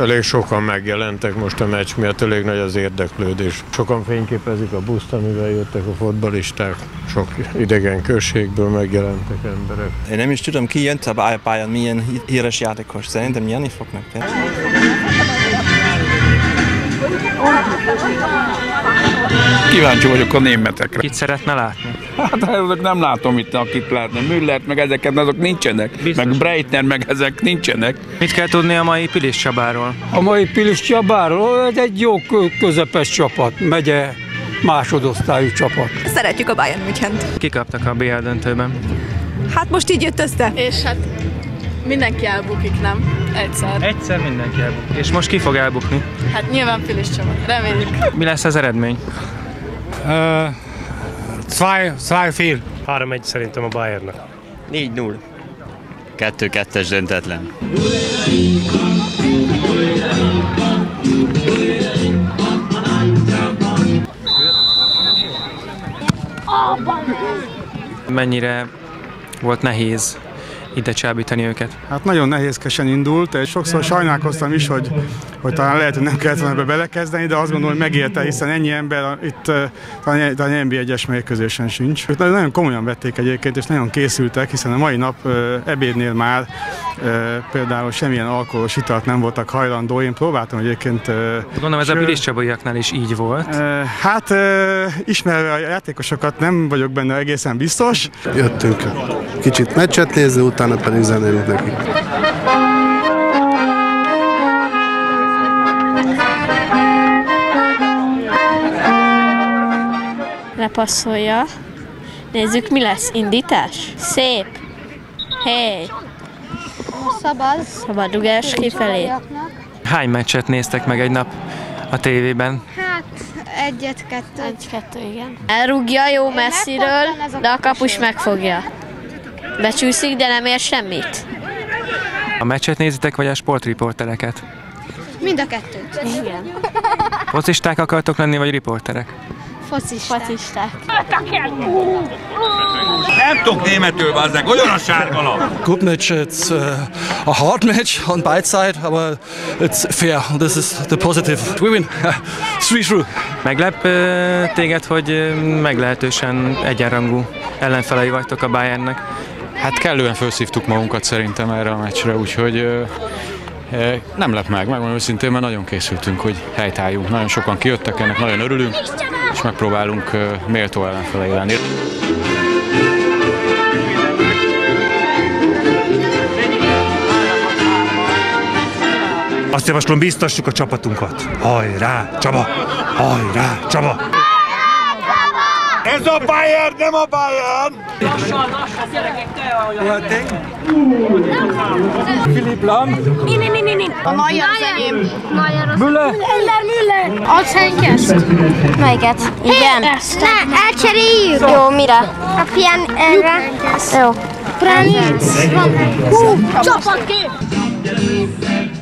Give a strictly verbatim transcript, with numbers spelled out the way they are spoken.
Elég sokan megjelentek most a meccs miatt, elég nagy az érdeklődés. Sokan fényképezik a buszt, amivel jöttek a fotbalisták. Sok idegen községből megjelentek emberek. Én nem is tudom, ki jött a pályán, milyen híres játékos. Szerintem nyerni fognak. Kíváncsi vagyok a németekre. Kit szeretne látni? Hát azok nem látom itt, akit látna. Müllert, meg ezeket, azok nincsenek. Biztos. Meg Breitner, meg ezek nincsenek. Mit kell tudni a mai Pilis Csabáról? A mai Pilis Csabáról ez egy jó közepes csapat, megye másodosztályú csapat. Szeretjük a Bayern Münchent. Kikaptak a bé el döntőben? Hát most így jött össze. És hát mindenki elbukik, nem? Egyszer. Egyszer mindenki elbukik. És most ki fog elbukni? Hát nyilván Pilis Csaba. Reméljük. Mi lesz az eredmény? kettő fél. három egy szerintem a Bayernnek. négy null. kettő kettes döntetlen. Mennyire volt nehéz ide csábítani őket? Hát nagyon nehézkesen indult, és sokszor sajnálkoztam is, hogy, hogy talán lehet, hogy nem kellett volna ebbe belekezdeni, de azt gondolom, hogy megérte, hiszen ennyi ember itt talán, talán en bé egyes mérkőzésen sincs. Ők nagyon komolyan vették egyébként, és nagyon készültek, hiszen a mai nap ebédnél már például semmilyen alkoholos italt nem voltak hajlandó. Én próbáltam egyébként... Gondolom ez a Pilis Csabaiaknál is így volt. Hát ismerve a játékosokat nem vagyok benne egészen biztos. Jöttünk kicsit meccset nézni, utána pedig zenélünk nekik. Lepasszolja. Nézzük, mi lesz. Indítás. Szép. Hey. Szabad. Szabadrugás kifelé. Hány meccset néztek meg egy nap a tévében? Hát egyet, kettőt. Egy-kettő, igen. Elrúgja jó messziről, de a kapus megfogja. Becsúszik, de nem ér semmit. A meccset nézitek, vagy a sportriportereket? Mind a kettőt. Igen. Focisták akartok lenni, vagy riporterek? Focisták. Focisták. Nem tudok németül, bazzeg, olyan a sárga lap. Good match, it's uh, a hard match on both sides, but it's fair. This is the positive. We win. three through. Meglep uh, téged, hogy uh, meglehetősen egyenrangú ellenfelei vagytok a Bayernnek? Hát kellően felszívtuk magunkat szerintem erre a meccsre, úgyhogy uh, uh, nem lep meg, megmondom őszintén, mert nagyon készültünk, hogy helytálljunk. Nagyon sokan kijöttek, ennek nagyon örülünk, és megpróbálunk uh, méltó ellenfelei lenni. Azt javaslom, biztassuk a csapatunkat. Hajrá, Csaba! Hajrá, Csaba! Ez a Bayern, nem a Bayern! Philipp Lahm. Ni, ni, ni, ni, ni. A Neuer az enyém. Müller. Müller, Müller. Azt Henkest. Melyiket? Igen. Ne, elcseréljük. Jó, mire? A pian erre. Jó. Pranitz. Hú, csapat ki!